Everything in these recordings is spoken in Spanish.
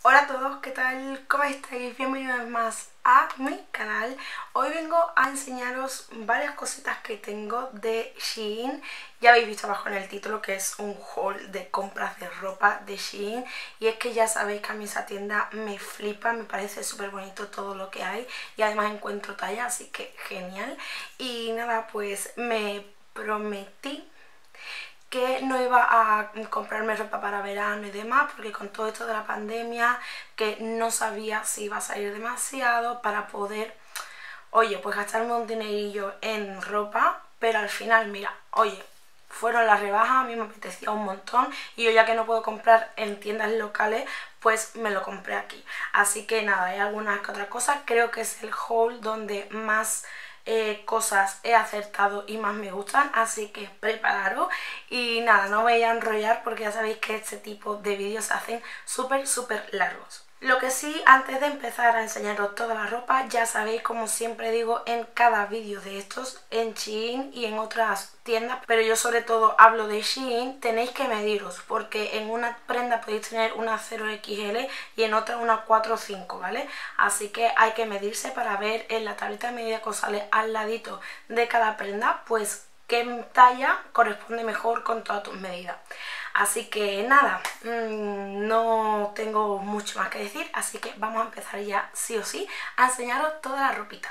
Hola a todos, ¿qué tal? ¿Cómo estáis? Bienvenidos más a mi canal. Hoy vengo a enseñaros varias cositas que tengo de Shein. Ya habéis visto abajo en el título que es un haul de compras de ropa de Shein. Y es que ya sabéis que a mí esa tienda me flipa, me parece súper bonito todo lo que hay. Y además encuentro talla, así que genial. Y nada, pues me prometí que no iba a comprarme ropa para verano y demás, porque con todo esto de la pandemia, que no sabía si iba a salir demasiado para poder, oye, pues gastarme un dinerillo en ropa, pero al final, mira, oye, fueron las rebajas, a mí me apetecía un montón y yo ya que no puedo comprar en tiendas locales, pues me lo compré aquí. Así que nada, hay algunas que otras cosas, creo que es el haul donde más cosas he acertado y más me gustan, así que prepararos y nada, no voy a enrollar porque ya sabéis que este tipo de vídeos se hacen súper largos. Lo que sí, antes de empezar a enseñaros toda la ropa, ya sabéis, como siempre digo en cada vídeo de estos, en Shein y en otras tiendas, pero yo sobre todo hablo de Shein, tenéis que mediros, porque en una prenda podéis tener una 0XL y en otra una 4 o 5, ¿vale? Así que hay que medirse para ver en la tablita de medida que os sale al ladito de cada prenda, pues qué talla corresponde mejor con todas tus medidas. Así que nada, no tengo mucho más que decir, así que vamos a empezar ya sí o sí a enseñaros toda la ropita.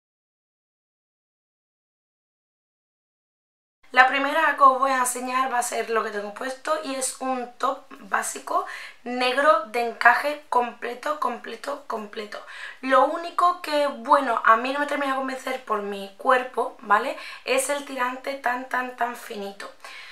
La primera que os voy a enseñar va a ser lo que tengo puesto y es un top básico negro de encaje completo. Lo único que, bueno, a mí no me termina de convencer por mi cuerpo, ¿vale? Es el tirante tan finito.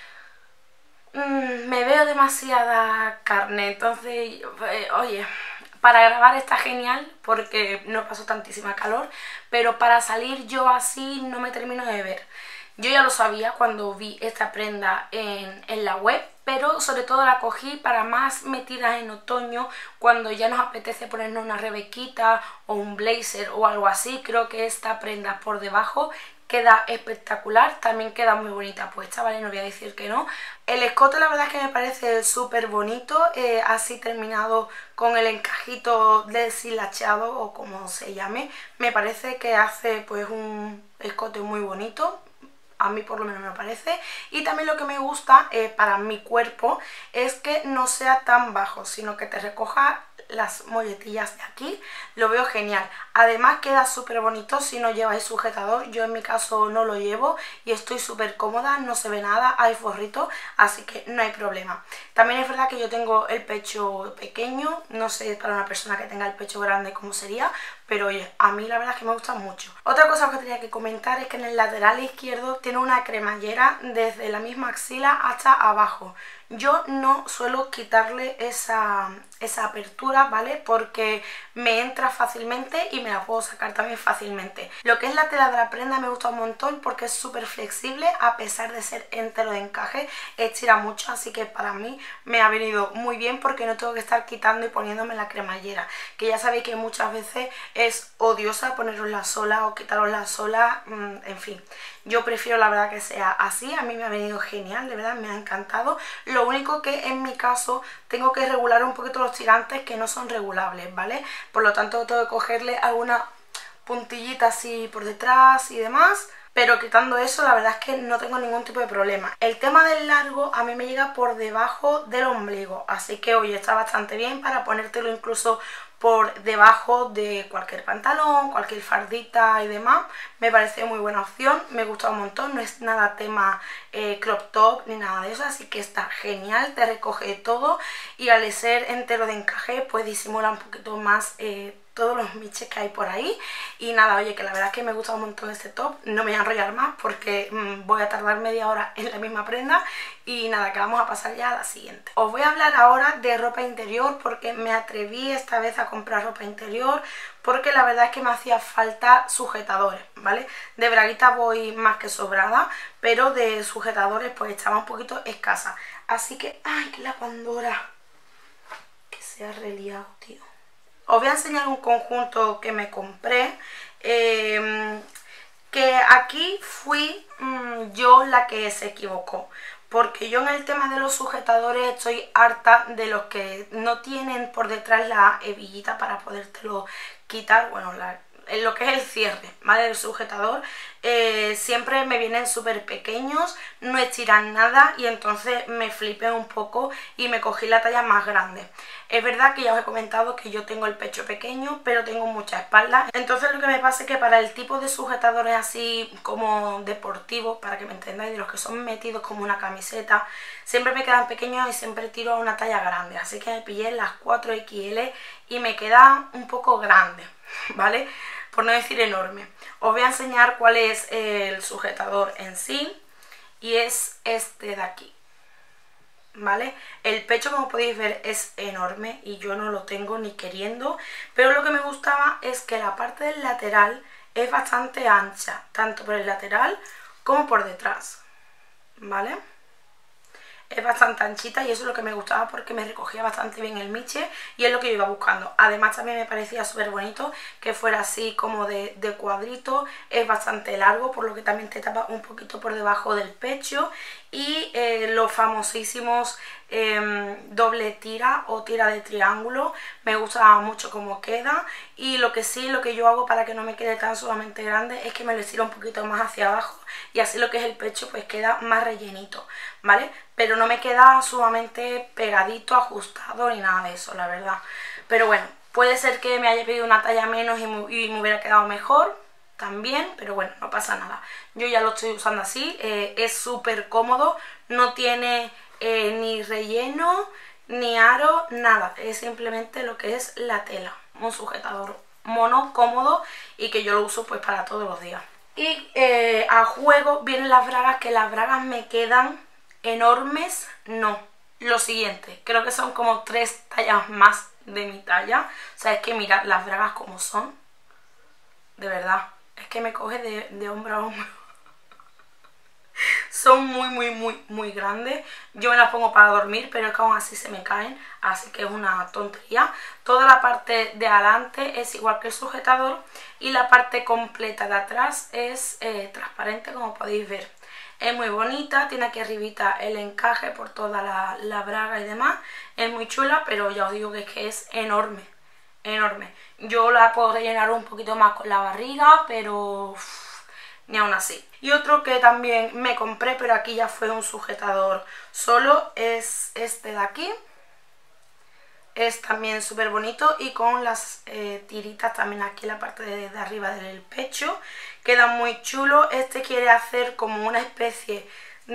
Me veo demasiada carne, entonces, oye, para grabar está genial porque no paso tantísima calor, pero para salir yo así no me termino de ver. Yo ya lo sabía cuando vi esta prenda en la web, pero sobre todo la cogí para más metidas en otoño, cuando ya nos apetece ponernos una rebequita o un blazer o algo así. Creo que esta prenda por debajo queda espectacular, también queda muy bonita puesta, ¿vale? No voy a decir que no. El escote la verdad es que me parece súper bonito, así terminado con el encajito deshilachado o como se llame. Me parece que hace pues un escote muy bonito. A mí por lo menos me parece. Y también lo que me gusta para mi cuerpo es que no sea tan bajo, sino que te recoja las molletillas de aquí. Lo veo genial. Además queda súper bonito si no lleváis sujetador. Yo en mi caso no lo llevo y estoy súper cómoda, no se ve nada, hay forrito, así que no hay problema. También es verdad que yo tengo el pecho pequeño, no sé para una persona que tenga el pecho grande cómo sería, pero oye, a mí la verdad es que me gusta mucho. Otra cosa que tenía que comentar es que en el lateral izquierdo tiene una cremallera desde la misma axila hasta abajo. Yo no suelo quitarle esa apertura, ¿vale? Porque me entra fácilmente y me la puedo sacar también fácilmente. Lo que es la tela de la prenda me gusta un montón porque es súper flexible, a pesar de ser entero de encaje, estira mucho, así que para mí me ha venido muy bien porque no tengo que estar quitando y poniéndome la cremallera, que ya sabéis que muchas veces es odiosa ponerosla sola o quitarosla sola, en fin. Yo prefiero la verdad que sea así, a mí me ha venido genial, de verdad me ha encantado. Lo único que en mi caso tengo que regular un poquito los tirantes que no son regulables, ¿vale? Por lo tanto tengo que cogerle alguna puntillita así por detrás y demás. Pero quitando eso, la verdad es que no tengo ningún tipo de problema. El tema del largo a mí me llega por debajo del ombligo, así que oye, está bastante bien para ponértelo incluso por debajo de cualquier pantalón, cualquier fardita y demás. Me parece muy buena opción, me gusta un montón, no es nada tema crop top ni nada de eso, así que está genial, te recoge todo y al ser entero de encaje pues disimula un poquito más todos los miches que hay por ahí. Y nada, oye, que la verdad es que me gusta un montón este top. No me voy a enrollar más porque voy a tardar media hora en la misma prenda. Y nada, que vamos a pasar ya a la siguiente. Os voy a hablar ahora de ropa interior porque me atreví esta vez a comprar ropa interior porque la verdad es que me hacía falta sujetadores, ¿vale? De braguita voy más que sobrada, pero de sujetadores pues estaba un poquito escasa. Así que, ay, que la Pandora, que se ha reliado, tío. Os voy a enseñar un conjunto que me compré, que aquí fui yo la que se equivocó, porque yo en el tema de los sujetadores estoy harta de los que no tienen por detrás la hebillita para podértelo quitar, bueno, lo que es el cierre, ¿vale? Del sujetador, siempre me vienen súper pequeños, no estiran nada y entonces me flipé un poco y me cogí la talla más grande. Es verdad que ya os he comentado que yo tengo el pecho pequeño, pero tengo mucha espalda, entonces lo que me pasa es que para el tipo de sujetadores así como deportivos, para que me entendáis, de los que son metidos como una camiseta, siempre me quedan pequeños y siempre tiro a una talla grande, así que me pillé las 4XL y me queda un poco grande, ¿vale? Por no decir enorme. Os voy a enseñar cuál es el sujetador en sí y es este de aquí, ¿vale? El pecho, como podéis ver, es enorme y yo no lo tengo ni queriendo, pero lo que me gustaba es que la parte del lateral es bastante ancha, tanto por el lateral como por detrás, ¿vale? Es bastante anchita y eso es lo que me gustaba porque me recogía bastante bien el miche y es lo que yo iba buscando. Además también me parecía súper bonito que fuera así como de cuadrito, es bastante largo por lo que también te tapa un poquito por debajo del pecho y los famosísimos doble tira o tira de triángulo, me gusta mucho cómo queda y lo que yo hago para que no me quede tan sumamente grande es que me lo estiro un poquito más hacia abajo y así lo que es el pecho pues queda más rellenito, ¿vale? Pero no me queda sumamente pegadito, ajustado ni nada de eso, la verdad. Pero bueno, puede ser que me haya pedido una talla menos y me hubiera quedado mejor también, pero bueno, no pasa nada. Yo ya lo estoy usando así, es súper cómodo, no tiene ni relleno, ni aro, nada. Es simplemente lo que es la tela, un sujetador mono, cómodo y que yo lo uso pues para todos los días. Y a juego vienen las bragas, que las bragas me quedan enormes, no. Lo siguiente, creo que son como 3 tallas más de mi talla. O sea, es que mirad las bragas como son. De verdad, es que me coge de hombro a hombro. Son muy grandes. Yo me las pongo para dormir, pero es que aún así se me caen, así que es una tontería. Toda la parte de adelante es igual que el sujetador y la parte completa de atrás es transparente, como podéis ver. Es muy bonita, tiene aquí arribita el encaje por toda la braga y demás. Es muy chula, pero ya os digo que es enorme, enorme. Yo la puedo rellenar un poquito más con la barriga, pero ni aún así. Y otro que también me compré, pero aquí ya fue un sujetador solo, es este de aquí. Es también súper bonito y con las tiritas también aquí en la parte de arriba del pecho. Queda muy chulo. Este quiere hacer como una especie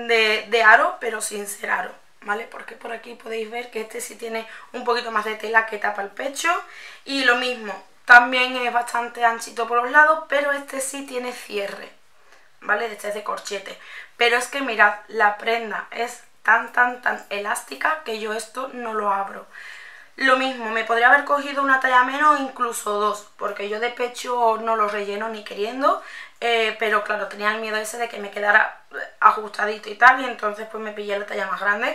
de aro, pero sin ser aro, ¿vale? Porque por aquí podéis ver que este sí tiene un poquito más de tela que tapa el pecho. Y lo mismo, también es bastante anchito por los lados, pero este sí tiene cierre, ¿vale? Este es de corchete. Pero es que mirad, la prenda es tan elástica que yo esto no lo abro. Lo mismo, me podría haber cogido una talla menos, incluso 2, porque yo de pecho no lo relleno ni queriendo, pero claro, tenía el miedo ese de que me quedara ajustadito y tal, y entonces pues me pillé la talla más grande,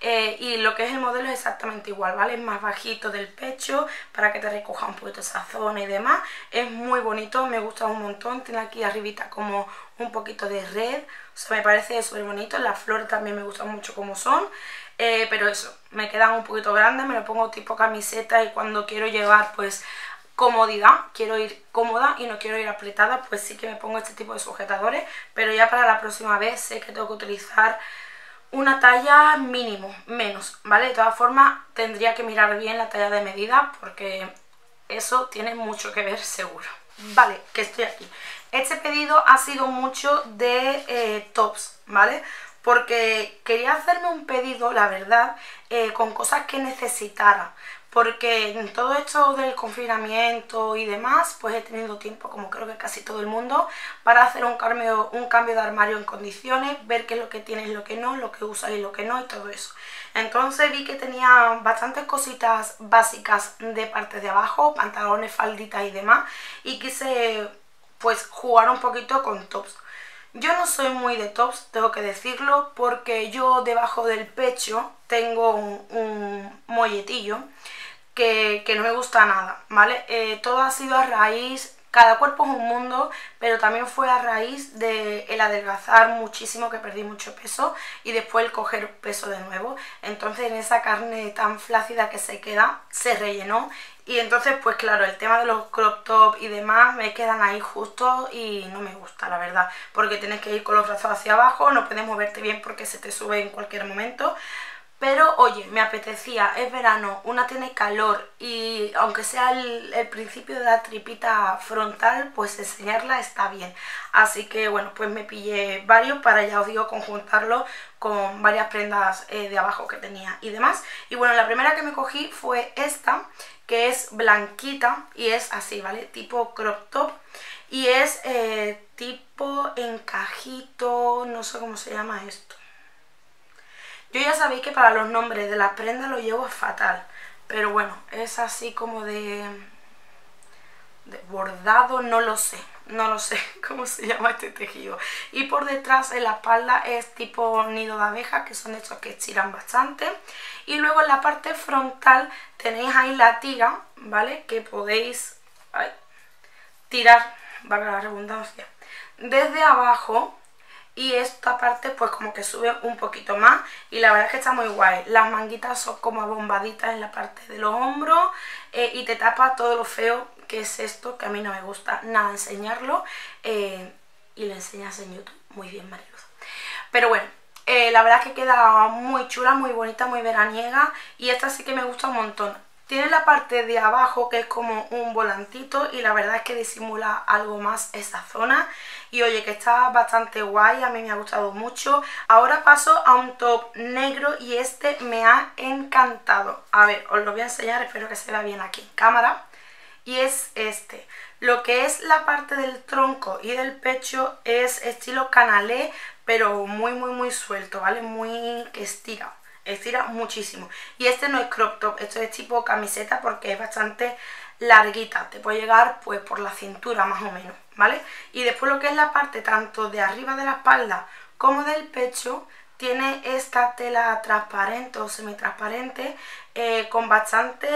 y lo que es el modelo es exactamente igual, ¿vale? Es más bajito del pecho, para que te recoja un poquito esa zona y demás. Es muy bonito, me gusta un montón, tiene aquí arribita como un poquito de red, o sea, me parece súper bonito. Las flores también me gustan mucho como son. Pero eso, me quedan un poquito grandes, me lo pongo tipo camiseta y cuando quiero llevar pues comodidad, quiero ir cómoda y no quiero ir apretada, pues sí que me pongo este tipo de sujetadores, pero ya para la próxima vez sé que tengo que utilizar una talla mínimo, menos, ¿vale? De todas formas tendría que mirar bien la talla de medida porque eso tiene mucho que ver seguro. Vale, que estoy aquí. Este pedido ha sido mucho de tops, ¿vale? Porque quería hacerme un pedido, la verdad, con cosas que necesitara. Porque en todo esto del confinamiento y demás, pues he tenido tiempo, como creo que casi todo el mundo, para hacer un cambio de armario en condiciones, ver qué es lo que tienes, lo que no, lo que usas y lo que no y todo eso. Entonces vi que tenía bastantes cositas básicas de parte de abajo, pantalones, falditas y demás, y quise pues jugar un poquito con tops. Yo no soy muy de tops, tengo que decirlo, porque yo debajo del pecho tengo un molletillo que no me gusta nada, ¿vale? Todo ha sido a raíz cada cuerpo es un mundo, pero también fue a raíz de el adelgazar muchísimo, que perdí mucho peso, y después el coger peso de nuevo. Entonces en esa carne tan flácida que se queda, se rellenó. Y entonces, pues claro, el tema de los crop top y demás me quedan ahí justo y no me gusta, la verdad. Porque tienes que ir con los brazos hacia abajo, no puedes moverte bien porque se te sube en cualquier momento. Pero oye, me apetecía, es verano, una tiene calor y aunque sea el principio de la tripita frontal, pues enseñarla está bien. Así que bueno, pues me pillé varios para, ya os digo, conjuntarlo con varias prendas de abajo que tenía y demás. Y bueno, la primera que me cogí fue esta, que es blanquita y es así, ¿vale? Tipo crop top y es tipo encajito, no sé cómo se llama esto. Yo ya sabéis que para los nombres de las prendas lo llevo fatal, pero bueno, es así como de bordado, no lo sé cómo se llama este tejido. Y por detrás en la espalda es tipo nido de abeja, que son estos que estiran bastante. Y luego en la parte frontal tenéis ahí la tira, ¿vale? Que podéis tirar, valga la redundancia, desde abajo. Y esta parte pues como que sube un poquito más y la verdad es que está muy guay. Las manguitas son como abombaditas en la parte de los hombros y te tapa todo lo feo que es esto, que a mí no me gusta nada enseñarlo y lo enseñas en YouTube. Muy bien, Mariluz. Pero bueno, la verdad es que queda muy chula, muy bonita, muy veraniega y esta sí que me gusta un montón. Tiene la parte de abajo que es como un volantito y la verdad es que disimula algo más esa zona. Y oye, que está bastante guay, a mí me ha gustado mucho. Ahora paso a un top negro y este me ha encantado. A ver, os lo voy a enseñar, espero que se vea bien aquí en cámara. Y es este. Lo que es la parte del tronco y del pecho es estilo canalé, pero muy suelto, ¿vale? Muy que estira muchísimo. Y este no es crop top, esto es tipo camiseta porque es bastante larguita, te puede llegar pues por la cintura más o menos, ¿vale? Y después lo que es la parte tanto de arriba de la espalda como del pecho tiene esta tela transparente o semitransparente con bastante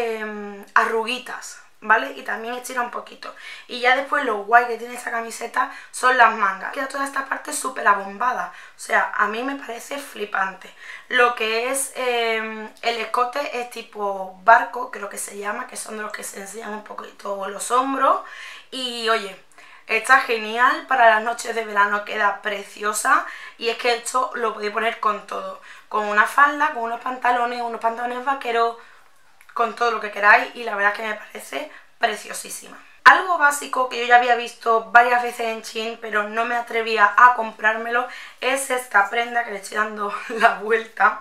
arruguitas, ¿vale? Y también estira un poquito. Y ya después lo guay que tiene esta camiseta son las mangas. Queda toda esta parte súper abombada. O sea, a mí me parece flipante. Lo que es el escote es tipo barco, creo que se llama, que son de los que se enseñan un poquito los hombros. Y oye, está genial, para las noches de verano queda preciosa. Y es que esto lo podéis poner con todo. Con una falda, con unos pantalones vaqueros, con todo lo que queráis y la verdad es que me parece preciosísima. Algo básico que yo ya había visto varias veces en Shein pero no me atrevía a comprármelo es esta prenda que le estoy dando la vuelta.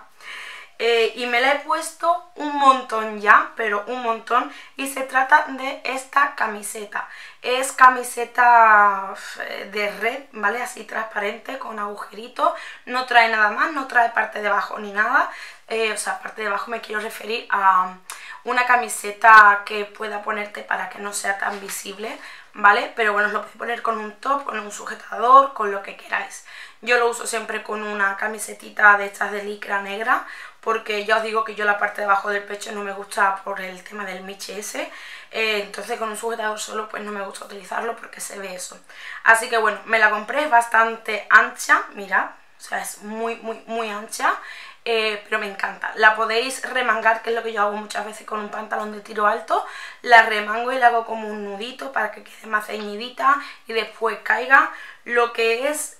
Y me la he puesto un montón ya, pero un montón, y se trata de esta camiseta. Es camiseta de red, ¿vale? Así transparente, con agujeritos, no trae nada más, no trae parte de abajo ni nada. O sea, parte de abajo me quiero referir a una camiseta que pueda ponerte para que no sea tan visible, ¿vale? Pero bueno, os lo podéis poner con un top, con un sujetador, con lo que queráis. Yo lo uso siempre con una camisetita de estas de licra negra, porque ya os digo que yo la parte de abajo del pecho no me gusta por el tema del miche ese. Entonces con un sujetador solo pues no me gusta utilizarlo porque se ve eso. Así que bueno, me la compré, es bastante ancha, mirad, o sea, es muy ancha. Pero me encanta. La podéis remangar, que es lo que yo hago muchas veces con un pantalón de tiro alto. La remango y la hago como un nudito para que quede más ceñidita y después caiga. Lo que es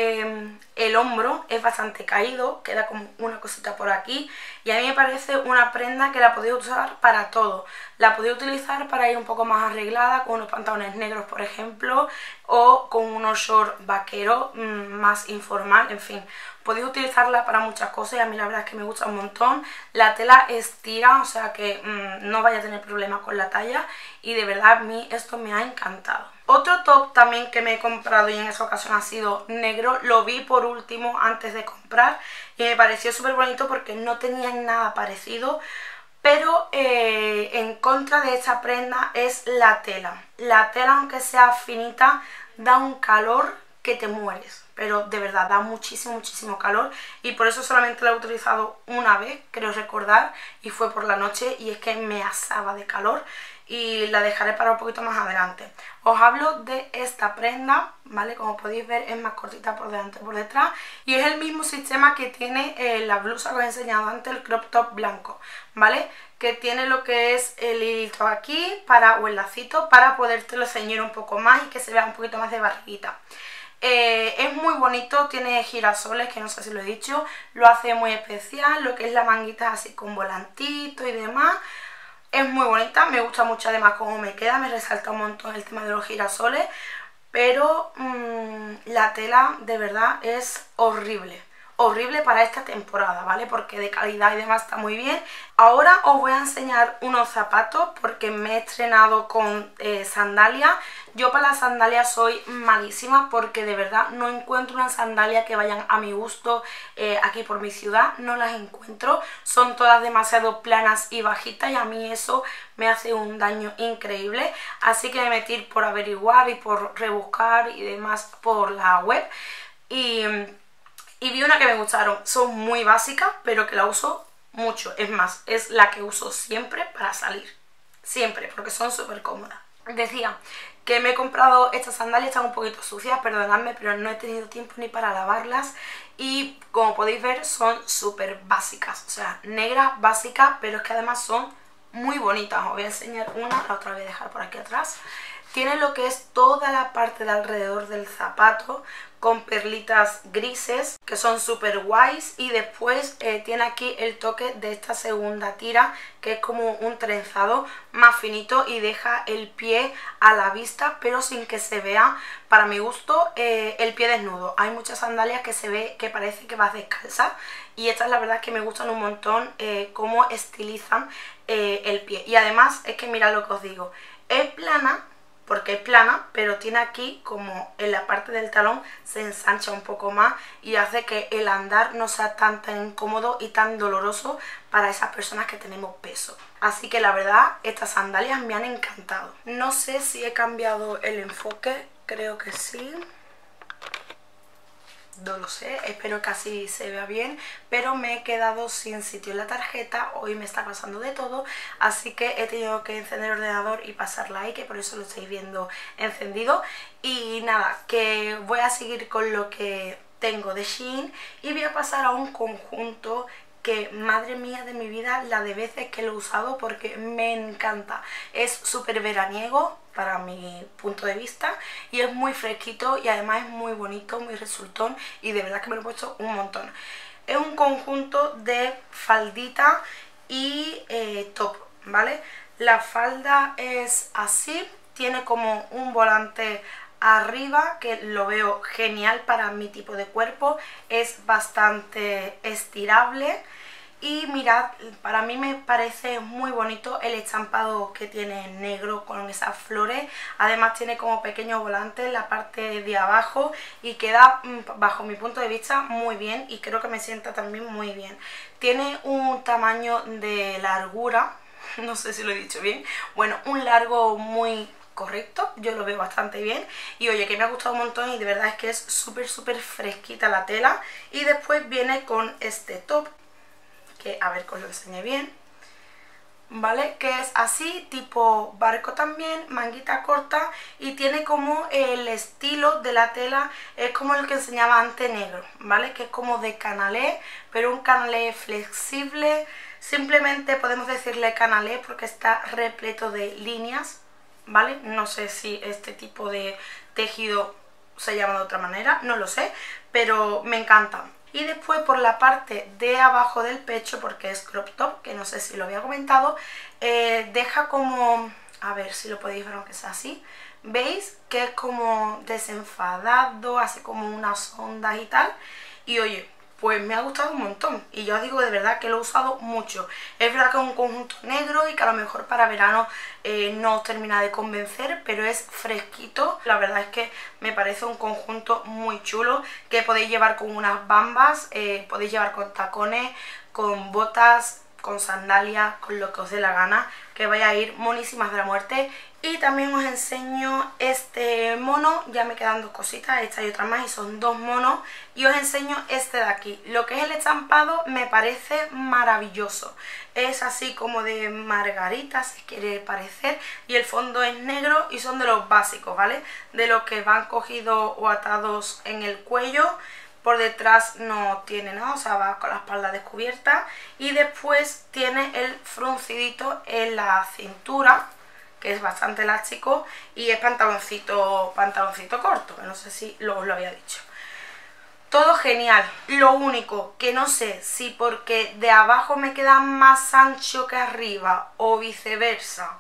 el hombro es bastante caído, queda como una cosita por aquí y a mí me parece una prenda que la podéis usar para todo. La podéis utilizar para ir un poco más arreglada, con unos pantalones negros por ejemplo, o con unos shorts vaqueros más informal, en fin. Podéis utilizarla para muchas cosas y a mí la verdad es que me gusta un montón. La tela estira, o sea que no vaya a tener problemas con la talla y de verdad a mí esto me ha encantado. Otro top también que me he comprado y en esa ocasión ha sido negro, lo vi por último antes de comprar y me pareció súper bonito porque no tenía nada parecido, pero en contra de esta prenda es la tela. La tela, aunque sea finita, da un calor que te mueres, pero de verdad da muchísimo calor y por eso solamente la he utilizado una vez, creo recordar, y fue por la noche y es que me asaba de calor y la dejaré para un poquito más adelante. Os hablo de esta prenda, ¿vale? Como podéis ver es más cortita por delante y por detrás y es el mismo sistema que tiene la blusa que os he enseñado antes, el crop top blanco, ¿vale? Que tiene lo que es el hilito aquí o el lacito para podértelo ceñir un poco más y que se vea un poquito más de barriguita. Es muy bonito, tiene girasoles, que no sé si lo he dicho, lo hace muy especial, lo que es la manguita así con volantito y demás. Es muy bonita, me gusta mucho además cómo me queda, me resalta un montón el tema de los girasoles, pero la tela de verdad es horrible. Horrible para esta temporada, ¿vale? Porque de calidad y demás está muy bien. Ahora os voy a enseñar unos zapatos porque me he estrenado con sandalias. Yo para las sandalias soy malísima porque de verdad no encuentro una sandalia que vayan a mi gusto aquí por mi ciudad. No las encuentro. Son todas demasiado planas y bajitas y a mí eso me hace un daño increíble. Así que me metí por averiguar y por rebuscar y demás por la web. Y vi una que me gustaron, son muy básicas, pero que la uso mucho. Es más, es la que uso siempre para salir. Siempre, porque son súper cómodas. Decía que me he comprado estas sandalias, están un poquito sucias, perdonadme, pero no he tenido tiempo ni para lavarlas. Y como podéis ver, son súper básicas. O sea, negras, básicas, pero es que además son muy bonitas. Os voy a enseñar una, la otra voy a dejar por aquí atrás. Tiene lo que es toda la parte de alrededor del zapato con perlitas grises que son súper guays y después tiene aquí el toque de esta segunda tira que es como un trenzado más finito y deja el pie a la vista pero sin que se vea, para mi gusto, el pie desnudo. Hay muchas sandalias que se ve que parece que vas descalza y estas la verdad es que me gustan un montón cómo estilizan el pie. Y además es que mirad lo que os digo, es plana, porque es plana, pero tiene aquí como en la parte del talón se ensancha un poco más y hace que el andar no sea tan incómodo y tan doloroso para esas personas que tenemos peso. Así que la verdad, estas sandalias me han encantado. No sé si he cambiado el enfoque, creo que sí. No lo sé, espero que así se vea bien, pero me he quedado sin sitio en la tarjeta, hoy me está pasando de todo, así que he tenido que encender el ordenador y pasarla ahí, que por eso lo estáis viendo encendido. Y nada, que voy a seguir con lo que tengo de Shein y voy a pasar a un conjunto que, madre mía de mi vida, la de veces que lo he usado porque me encanta. Es súper veraniego para mi punto de vista y es muy fresquito y además es muy bonito, muy resultón y de verdad que me lo he puesto un montón. Es un conjunto de faldita y top, ¿vale? La falda es así, tiene como un volante arriba que lo veo genial para mi tipo de cuerpo, es bastante estirable y mirad, para mí me parece muy bonito el estampado que tiene en negro con esas flores. Además tiene como pequeño volante en la parte de abajo y queda, bajo mi punto de vista, muy bien y creo que me sienta también muy bien. Tiene un tamaño de largura, no sé si lo he dicho bien, bueno, un largo muy correcto, yo lo veo bastante bien y oye, que me ha gustado un montón y de verdad es que es súper fresquita la tela. Y después viene con este top que a ver que os lo enseñe bien, ¿vale? Que es así, tipo barco también, manguita corta y tiene como el estilo de la tela, es como el que enseñaba antes negro, ¿vale? Que es como de canalé, pero un canalé flexible, simplemente podemos decirle canalé porque está repleto de líneas, ¿vale? No sé si este tipo de tejido se llama de otra manera, no lo sé, pero me encanta. Y después por la parte de abajo del pecho, porque es crop top, que no sé si lo había comentado, deja como, a ver si lo podéis ver aunque sea así, veis que es como desenfadado, hace como unas ondas y tal, y oye, pues me ha gustado un montón y yo os digo de verdad que lo he usado mucho. Es verdad que es un conjunto negro y que a lo mejor para verano no os termina de convencer, pero es fresquito. La verdad es que me parece un conjunto muy chulo que podéis llevar con unas bambas, podéis llevar con tacones, con botas, con sandalias, con lo que os dé la gana, que vaya a ir monísimas de la muerte. Y también os enseño este mono, ya me quedan dos cositas, esta y otra más, y son dos monos. Y os enseño este de aquí. Lo que es el estampado me parece maravilloso. Es así como de margarita, si quiere parecer, y el fondo es negro y son de los básicos, ¿vale? De los que van cogidos o atados en el cuello. Por detrás no tiene nada, o sea, va con la espalda descubierta. Y después tiene el fruncidito en la cintura, que es bastante elástico, y es pantaloncito corto, que no sé si os lo había dicho. Todo genial, lo único que no sé si porque de abajo me queda más ancho que arriba o viceversa,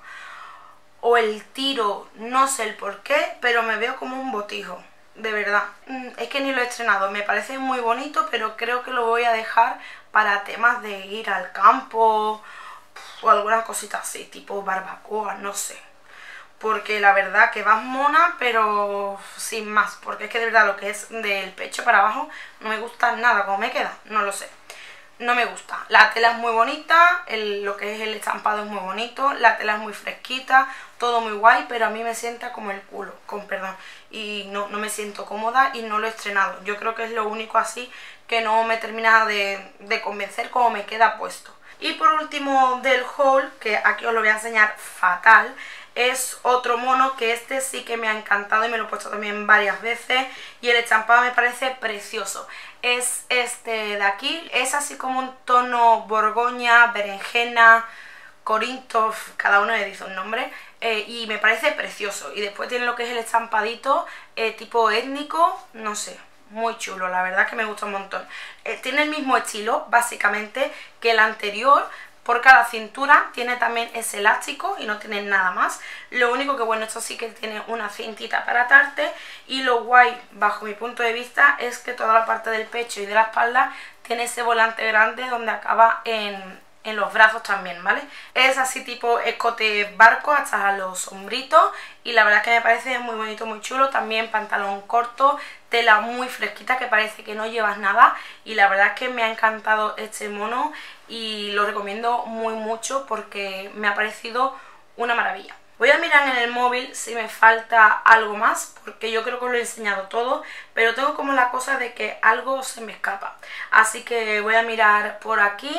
o el tiro, no sé el por qué, pero me veo como un botijo. De verdad, es que ni lo he estrenado, me parece muy bonito, pero creo que lo voy a dejar para temas de ir al campo o alguna cosita así, tipo barbacoa, no sé. Porque la verdad que vas mona, pero sin más, porque es que de verdad lo que es del pecho para abajo no me gusta nada, como me queda, no lo sé. No me gusta. La tela es muy bonita, lo que es el estampado es muy bonito, la tela es muy fresquita, todo muy guay, pero a mí me sienta como el culo, con perdón. Y no me siento cómoda y no lo he estrenado. Yo creo que es lo único así que no me termina de convencer como me queda puesto. Y por último del haul, que aquí os lo voy a enseñar fatal, es otro mono que este sí que me ha encantado y me lo he puesto también varias veces y el estampado me parece precioso. Es este de aquí, es así como un tono borgoña, berenjena, corinto, cada uno le dice un nombre, y me parece precioso. Y después tiene lo que es el estampadito tipo étnico, no sé, muy chulo, la verdad que me gusta un montón. Tiene el mismo estilo básicamente que el anterior. Por cada cintura tiene también ese elástico y no tiene nada más. Lo único que, bueno, esto sí que tiene una cintita para atarte. Y lo guay, bajo mi punto de vista, es que toda la parte del pecho y de la espalda tiene ese volante grande donde acaba en los brazos también, ¿vale? Es así tipo escote barco hasta los hombritos y la verdad es que me parece muy bonito, muy chulo. También pantalón corto, tela muy fresquita que parece que no llevas nada y la verdad es que me ha encantado este mono y lo recomiendo muy mucho porque me ha parecido una maravilla. Voy a mirar en el móvil si me falta algo más, porque yo creo que os lo he enseñado todo, pero tengo como la cosa de que algo se me escapa. Así que voy a mirar por aquí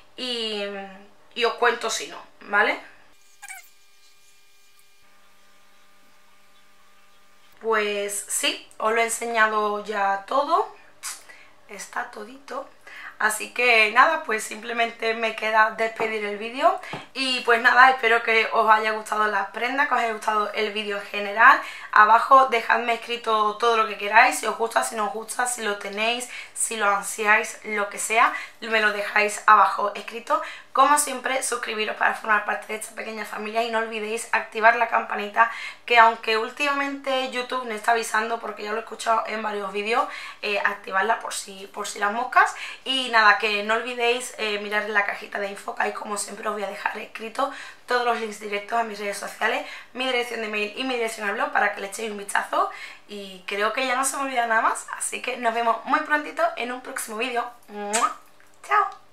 y os cuento si no, ¿vale? Pues sí, os lo he enseñado ya todo, está todito. Así que nada, pues simplemente me queda despedir el vídeo y pues nada, espero que os haya gustado las prendas, que os haya gustado el vídeo en general. Abajo dejadme escrito todo lo que queráis, si os gusta, si no os gusta, si lo tenéis, si lo ansiáis, lo que sea, me lo dejáis abajo escrito. Como siempre, suscribiros para formar parte de esta pequeña familia y no olvidéis activar la campanita, que aunque últimamente YouTube me está avisando porque ya lo he escuchado en varios vídeos, activarla por si las moscas. Y nada, que no olvidéis mirar en la cajita de info, que ahí como siempre os voy a dejar escrito todos los links directos a mis redes sociales, mi dirección de mail y mi dirección al blog para que le echéis un vistazo. Y creo que ya no se me olvida nada más, así que nos vemos muy prontito en un próximo vídeo. ¡Chao!